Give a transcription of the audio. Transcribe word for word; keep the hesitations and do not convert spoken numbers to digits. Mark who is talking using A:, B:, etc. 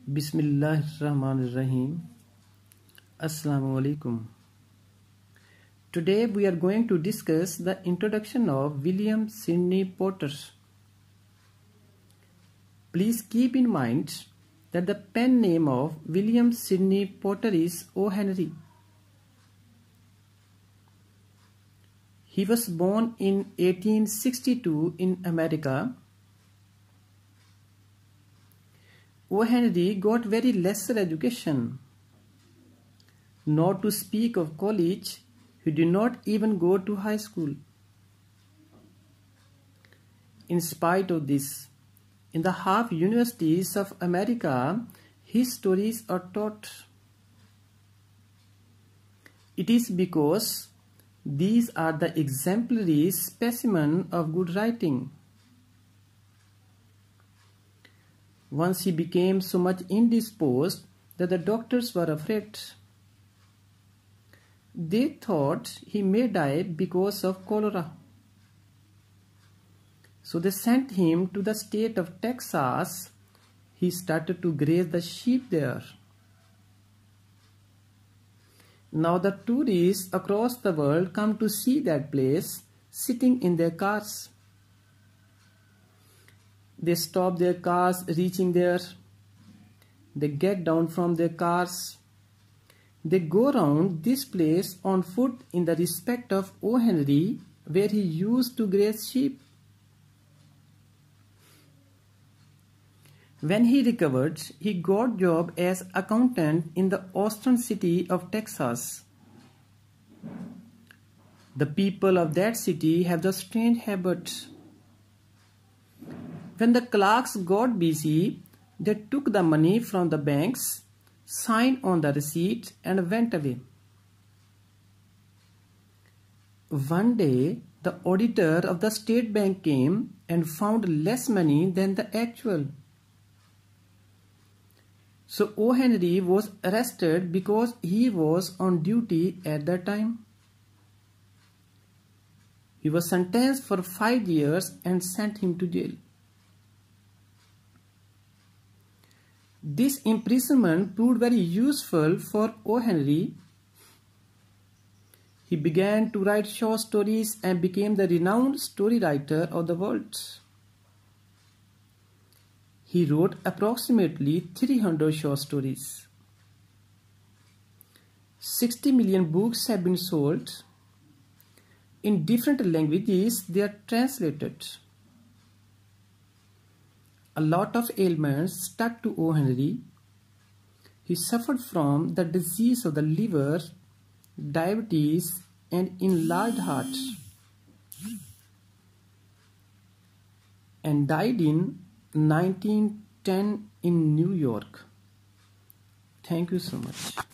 A: Bismillahirrahmanirrahim. Assalamu alaikum. Today we are going to discuss the introduction of William Sydney Potter. Please keep in mind that the pen name of William Sydney Potter is O. Henry. He was born in eighteen sixty-two in America. O. Henry got very lesser education. Not to speak of college, he did not even go to high school. In spite of this, in the half universities of America, his stories are taught. It is because these are the exemplary specimen of good writing. Once he became so much indisposed that the doctors were afraid. They thought he may die because of cholera. So they sent him to the state of Texas. He started to graze the sheep there. Now the tourists across the world come to see that place, sitting in their cars. They stop their cars reaching there. They get down from their cars. They go around this place on foot in the respect of O. Henry, where he used to graze sheep. When he recovered, he got job as accountant in the Austin city of Texas. The people of that city have the strange habit. When the clerks got busy, they took the money from the banks, signed on the receipt, and went away. One day, the auditor of the state bank came and found less money than the actual. So O. Henry was arrested because he was on duty at that time. He was sentenced for five years and sent him to jail. This imprisonment proved very useful for O. Henry. He began to write short stories and became the renowned story writer of the world. He wrote approximately three hundred short stories. sixty million books have been sold. In different languages, they are translated. A lot of ailments stuck to O. Henry. He suffered from the disease of the liver, diabetes, and enlarged heart, and died in nineteen ten in New York. Thank you so much.